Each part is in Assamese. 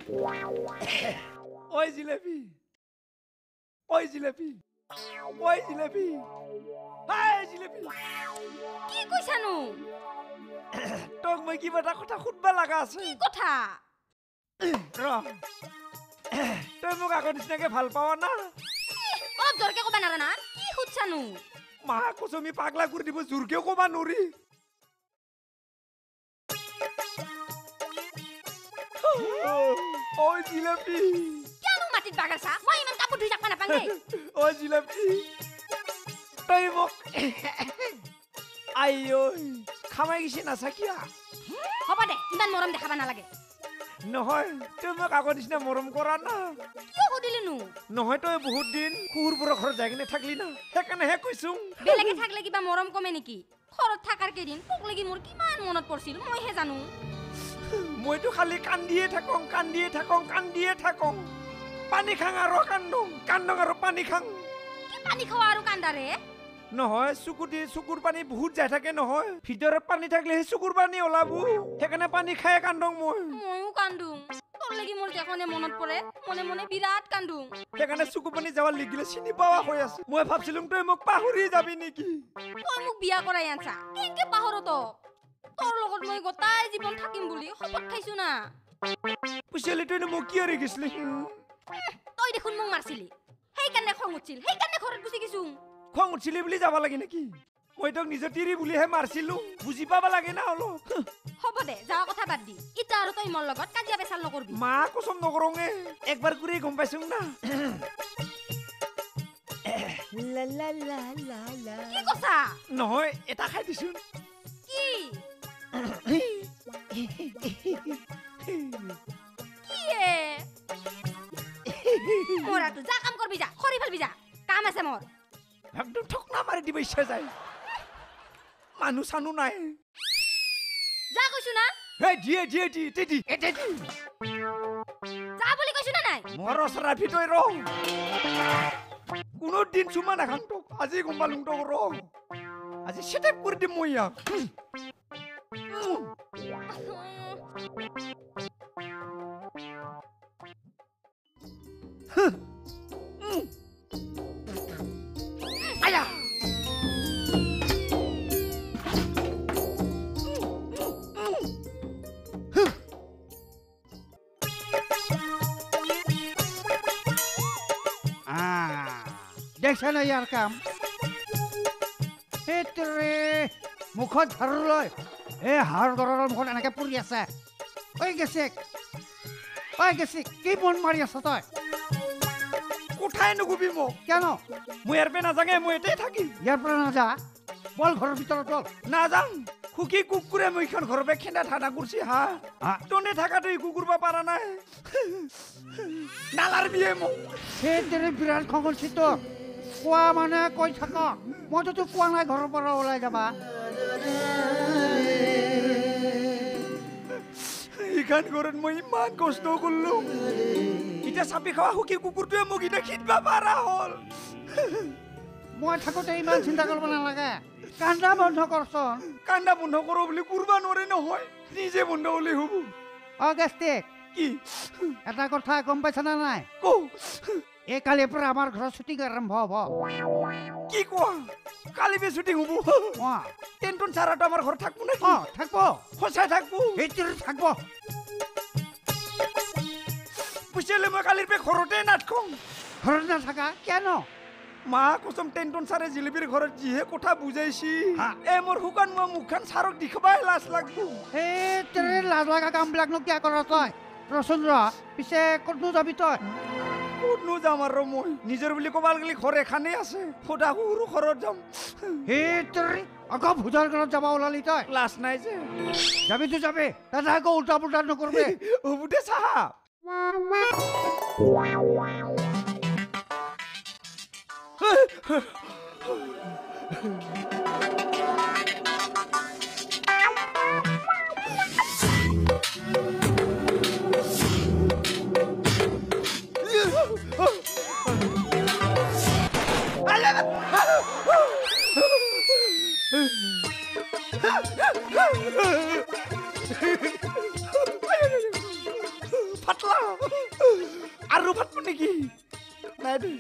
Oi jalebi Oi jalebi Oi jalebi হাই জিলেপি কি কইছানো তোক মই কিবা এটা কথা খুদবা লাগা আছে কি কথা ৰ তই মোক আগৰ নিচিনাকে ভাল পাৱ না অলপ জোৰকে কবা নাৰা না কি খুদছানো মা কচমি পাগলা কৰি দিব জোৰকে কবা নৰি Oi জিলেপি কেন মাটিত বাগাৰছা মই ইমান কাপোৰ ধুই যাকবা নাপাং দেই Oi জিলেপি তই মোক আইঐ খামাই গেছি নাচাকিয়া হ'ব দে ইমান মৰম দেখাবা নালাগে নহয় তই মোক আগৰ নিচিনা মৰম কৰা না কিয় সুধিলিনো নহয় তই বহুত দিন কুকুৰবোৰৰ ঘৰত যাই কিনে থাকলি না সেইকাৰণেহে কৈছো বেলেগে থাকলে কিবা মৰম কমে নেকি ঘৰত থাকাৰ কেইদিন তোক লাগি মোৰ কিমান মনত পৰিছিল মইহে জানো মইতো খালি কান্দিয়ে থাকং পানী খাং আৰু কান্দং আৰু পানী খাং কি পানী খাৱা আৰু কান্দাৰে নহয় চকুৰ পানী বহুত যাই থাকে নহয় ভিতৰত পানী থাকিলে সেই চকুৰ পানী ওলাব সেইকাৰণে পানী খাই কান্দং ময়ো কান্দুং তোৰ লাগি মোৰ দেখনে মনত পৰে মনে মনে বিৰাট কান্দুং সেইকাৰণে চকুৰ পানী যাৱাৰ লিগিলে চিনি পাৱা হৈ আছে মই ভাবছিলুং তই মোক পাহৰি যাবি নেকি তই মোক বিয়া কৰাই আনছা কেনকে পাহৰ তোৰ লগত মই গোটাই জীৱন থাকিম বুলি শপত খাইছো না পুছিলি তই মোক কি এৰি গেছলি তই দেখোন মোক মাৰছিলি সেইকাৰণে খং উঠিছিল সেইকাৰণে ঘৰত গুচি গেছো খং উঠিলি বুলি যাব লাগে নেকি মই তোক নিজৰ তিৰি বুলিহে মাৰছিলো বুজি পাবা লাগে না অলপ হ'ব দে যাৱা কথা বাদ দি ইটা আৰু তই মোৰ লগত কাজিয়া পেচাল নকৰবি মা কসম নকৰোঙে একবাৰ কৰি গম পাইছুং না লা লা লা লা লা কি কৈছা নহয় এটা খাই দিছোন কি কিয়ে মোৰা তো যা কাম কৰবি যা খৰি ফেলবি যা কাম আছে মোৰ একদম ঠকনা মাৰি দিব ইচ্ছা যায় মানুহ চানু নাই যা কৈছো না হে দিয়ে এতে যা বুলি কৈছো না নাই মোৰ ওচৰা ভিতই ৰ কোনো দিন চুমা নাখাং তোক আজি গম পালুং তোক ৰ আজি সেটেপ কৰি দিম মই ইয়াক আয়া দেখছে না ইয়াৰ কাম সেইটোৰে মুখত ঝাৰু লৈ এই হাড় গড়ৰ মুখত এনেকে পৰি আছে ঐ গেছিক কি মন মাৰি আছ তই কোঠাই নুগুবি মোক কেন মই ইয়াৰ পৰা নাযাঙে মই এতেই থাকিম ইয়াৰ পৰা নাযা বল ঘৰৰ ভিতৰত বল নাযাং খুকি কুকুৰে মইখন ঘৰৰ পৰা খেন্দা ঠাণ্ডা কৰিছি হা তোনে থাকাটো কুকুৰ বা পাৰা নাই নালাৰবিয়ে মোক সেইটোৰে বিৰাট খং উঠিছে তোক কোৱা মানে কৈ থাক মইতো তোক কোৱা নাই ঘৰৰ পৰা ওলাই যাবা এইখান ঘৰত মই ইমান কষ্ট কৰিলো এতিয়া চাপি খোৱা সুখী কুকুৰটোৱে মোক এতিয়া খিদবা পাৰা হ'ল মই থাকোঁতে ইমান চিন্তা কৰিব নালাগে কান্দা বন্ধ কৰচোন কান্দা বন্ধ কৰো বুলি কৰবা নোৱাৰে নহয় নিজে বন্ধ হ'লে হ'ব গেষ্টিক কি এটা কথা গম পাইছা না নাই কো এই কালিৰ পৰা আমাৰ ঘৰত শ্বুটিং আৰম্ভ হ'ব কি কোৱা কালি বে শ্বুটিং হ'ব টেনটন চাৰাটো আমাৰ ঘৰত থাকবো নেকি থাকব সঁচাই থাকবো সেইটোৰে থাকব পুছিলে মই কালিৰ পৰা ঘৰতে নাথাকোঁ ঘৰত নাথাকা কিয়নো মা কচম টেনটন চাৰে জিলিপিৰ ঘৰত যিহে কথা বুজাইছি মোৰ শুকান মই মুখখন চাৰক দেখাবাই লাজ লাগবো সেইটোৰে লাজ লগা কামবিলাকনো কিয় কৰ তই ৰচোন ৰ পিছে ক'তনো যাবি তই ক'তনো যাম আৰু মই নিজৰ বুলি ক'বাল গ'লে ঘৰ এখানেই আছে সদা সৰু ঘৰত যাম সেইটোৰে আকৌ ভোজৰ ঘৰত যাব ওলালি তই লাজ নাই যে যাবিতো যাবি তাতে আকৌ উল্টা পুল্টা নকৰবি হ'ব দে চাহাব ফাটলা নেকি নাই দে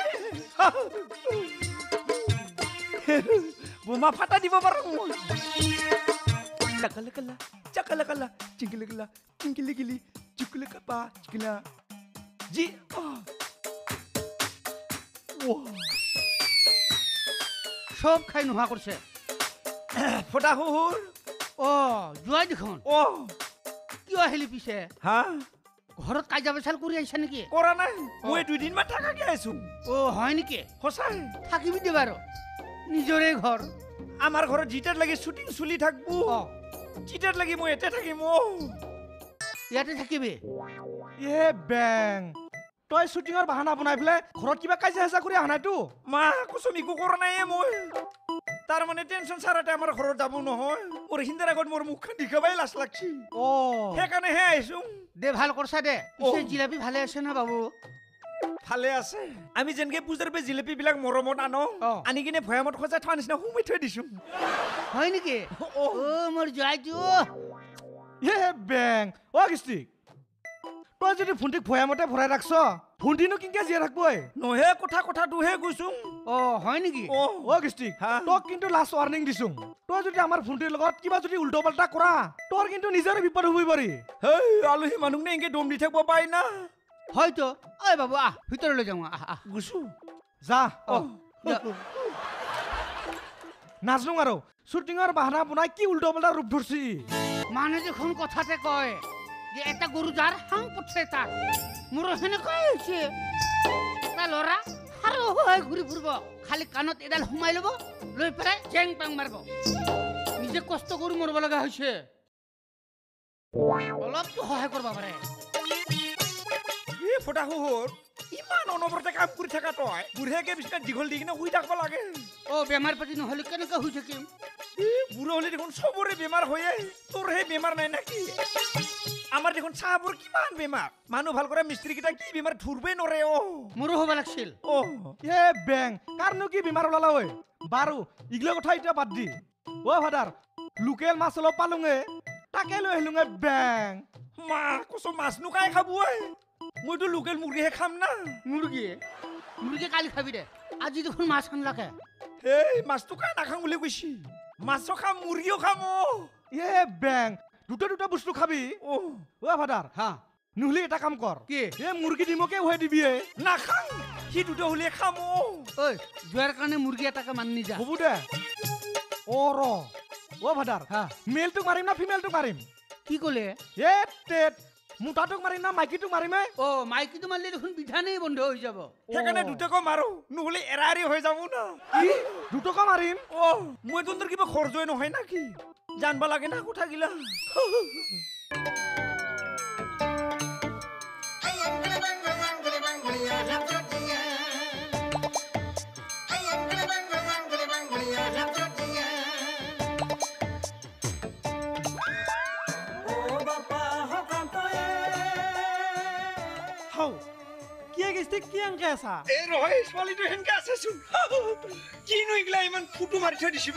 বোমা ফাটা দিব পাৰো মই চাকালাকালা চিংকিলিগিলা চিংকিলিগিলি চিকুলিকাপা চিকিলা জি সব খাই নোহোৱা কৰিছে ফটা হুহুৰ যোৱাই দেখোন কিয় আহিলি পিছে হা ঘৰত কাজিয়া পেচাল কৰি আহিছা নেকি কৰা নাই মই 2 দিন মান থাকাকে আছো হয় নেকি সঁচাই থাকিবি দে বাৰু নিজৰে ঘৰ আমাৰ ঘৰত জিটাৰ লাগি শ্বুটিং চলি থাকবো জিটাৰ লাগি মই এতে থাকিম ইয়াতে থাকিবি এ বেং তই শ্বুটিঙৰ বাহানা বনাই পেলাই ঘৰত কিবা কাজিয়া হেঁচা কৰি অহা নাইতো মা কুচুম একো কৰা নাই মই তাৰ মানে টেনচন চাৰাতে আমাৰ ঘৰত যাব নহয় মোৰ হিন্দাৰ আগত মোৰ মুখখন দেখাবাই লাজ লাগছি সেইকাৰণেহে আহিছো দে ভাল কৰছা দে পিছে জিলাপি ভালে আছে না বাবু ভালে আছে আমি যেনকে পূজাৰ পে জিলাপি বিলাক মৰমত আনো আনি কিনে ভয়ামত সজাই থোৱা নিচিনা সুমাই থৈ দিছো হয় নেকি মোৰ জয়টো এ বেং কৃষ্টিক তই যদি ভণ্টিক ভয়ামতে ভৰাই ৰাখছ ভণ্টিনো কিনকে জীয়াই থাকবই নহে কথাটোহে কৈছো হয় নেকি কৃষ্টিক তোক কিন্তু লাষ্ট ৱাৰ্ণিং দিছো তই যদি আমাৰ ভণ্টিৰ লগত কিবা যদি উল্টা পাল্টা কৰা তোৰ কিন্তু নিজৰে বিপদ হবই পাৰি হেই আলহী মানুহনে এনেকে দম দি থাকিব পাৰি না হয়তো ঐ বাবু আহ ভিতৰলৈ যাওঁ আহ গুছো যা নাজনো আৰু শ্বুটিঙৰ বাহানা বনাই কি উল্টা পাল্টা ৰূপ ধৰছি মানে দেখোন কথাতে কয় যে এটা গৰু যাৰ হাং পঠে তাৰ মোৰ সেনেকৈ হৈছে এটা ল'ৰা আৰু হৈ ঘূৰি ফুৰিব খালি কাণত এডাল সোমাই ল'ব লৈ পেলাই জেং পাং মাৰিব নিজে কষ্ট কৰি মৰিব লগা হৈছে অলপতো সহায় কৰিব পাৰে ফটা হুহুৰ ইমান অনবৰতে কাম কৰি থাকা তই বুঢ়ীয়াকে বিছনাত দীঘল দি কিনে শুই থাকিব লাগে বেমাৰ পাতি নহ'লে কেনেকৈ শুই থাকিম বুঢ়া হ'লে দেখোন চবৰে বেমাৰ হয়ে তোৰহে বেমাৰ নাই নেকি আমাৰ দেখোন চাহবোৰ কিমান বেমাৰ মানুহ ভাল কৰা মিস্ত্ৰী কেইটা কি বেমাৰ ধৰিবই নৰে মোৰো হ'ব লাগিছিল এ বেংकारनो কি বেমাৰ ওলালা ঐ বাৰু ইগলা কথা এতিয়া বাদ দি ফাদাৰ লোকেল মাছ অলপ পালুঙে তাকে লৈ আহিলুঙে বেং মা কচু মাছ নুকাই খাব মইতো লোকেল মুৰ্গীহে খাম না মুৰ্গী কালি খাবি দে আজি দেখোন মাছ আনলাকে এই মাছটো কাই নাখাম বুলি কৈছি মাছো খাম মুৰ্গীও খাম এ বেং দুটা বস্তু খাবি ফাদাৰ নহলে এটা কাম কৰ কি এ মুৰ্গী ডিমকে উহাই দিবি নাখাম সি দুটা হলে খাম যোৱাৰ কাৰণে মুৰ্গী এটাকে মানি যা হ'ব দে ফাদাৰ মেলটোক মাৰিম না ফিমেলটোক মাৰিম কি ক'লে এ তেত মোটাটোক মাৰিম না মাইকীটোক মাৰিমে মাইকীটো মাৰিলে দেখোন বিধানেই বন্ধ হৈ যাব সেইকাৰণে দুটাকো মাৰো নহলে এৰাৰি হৈ যাব না দুটাকো মাৰিম মই তোৰ কিবা খৰচই নহয় নাকি জানবা লাগে না কথা গিলা ছোৱালীটো সেনকে আছে কিনো এইগিলা ইমান ফুটো মাৰি থৈ দিছি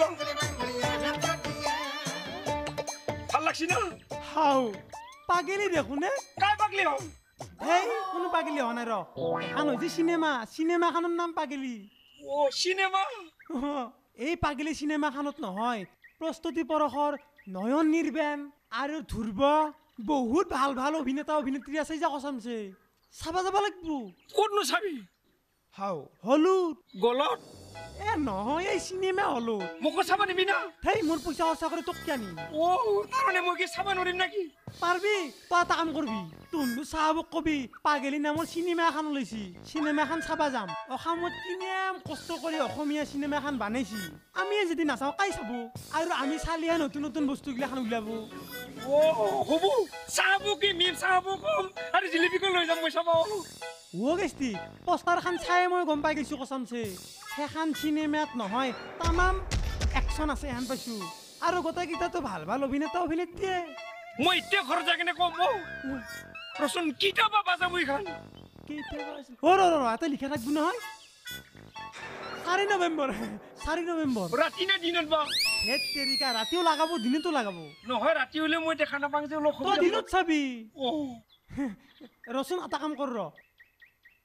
ভাল লাগছি না পাগেলি দেখোনে কাই পাগলি হও হেই কোনো পাগেলি হোৱা নাই এখন হৈছে চিনেমাখনৰ নাম পাগেলি চিনেমা এই পাগেলি চিনেমাখনত নহয় প্ৰস্তুতি পৰশৰ নয়ন নিৰ্বেণ আৰু ধ্ৰুৱ বহুত ভাল ভাল অভিনেতা অভিনেত্ৰী আছে যে কচামছে চাবা যাব লাগিব ক'তনো চাবি হলুত গলত নহয় এই চিনেমা হলুত মোকো চাবা নিবি না হেই মোৰ পইচা খৰচা কৰি তোক কিয় নিম তাৰমানে মই কি চাবা নোৱাৰিম নেকি পাৰবি তই এটা কাম কৰবি তোহলো চাহাবক কবি পাগেলি নামৰ চিনেমা এখন ওলাইছি চিনেমা এখন চাবা যাম অসমত কিমান কষ্ট কৰি অসমীয়া চিনেমা এখন বানাইছি আমি যদি নাচাওঁ কাই চাব আৰু আমি চালিয়া নতুন নতুন বস্তুগিলাখন ওলাব হ'ব চাহাব কি মিম চাহাব কম আৰু জিলিপিকো লৈ যাম মই চাবা গেষ্টি পোষ্টাৰখন চাই মই গম পাই গৈছো কচামছে সেইখন চিনেমাত নহয় তামাম একশ্যন আছে হেন পাইছো আৰু গোটেইকেইটাতো ভাল ভাল অভিনেতা অভিনেত্ৰীয়ে মই এতিয়া ঘৰত যাই কিনে কম ৰচোন কিতাবা বাজাব এইখন এটা লিখা থাকবো নহয় 4 নৱেম্বৰ ৰাতি নে দিনত বা হেত তেৰিকা ৰাতিও লাগাব দিনতো লাগাব নহয় ৰাতি হলে মই দেখা নাপাওঁ যে তই দিনত চাবি ৰচোন এটা কাম কৰ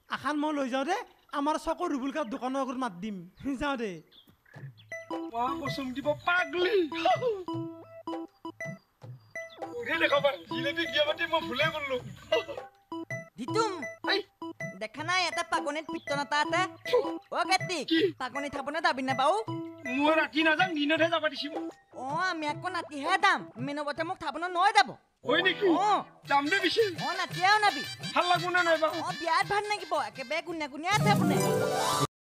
আখান মই লৈ যাওঁ দে আমাৰ চকৰ ৰুবুলকাৰ দোকানৰ আগত মাত দিম যাওঁ দে কচুম দিব পাগলি দেখাবা জিলেপি গিয়া পাতি মই ভুলে গলো দিতুম দেখা নাই এটা পাগনিত পিত্তন এটা আছে অ কাৰ্তিক পাগনি থাপনে দাবি নাপাও মই ৰাতি নাযাম দিনতহে যাবা দিছিম অ আমি আকৌ নাতিহে দাম মেনবতে মোক থাপনে নয় যাব হয় নেকি অ যাম দে পিছে অ নাতিয়াও নাবি ভাল লাগব না নাই বা অ বিয়াত ভাল লাগিব একেবাৰে গুণীয়া গুণীয়া আছে আপুনি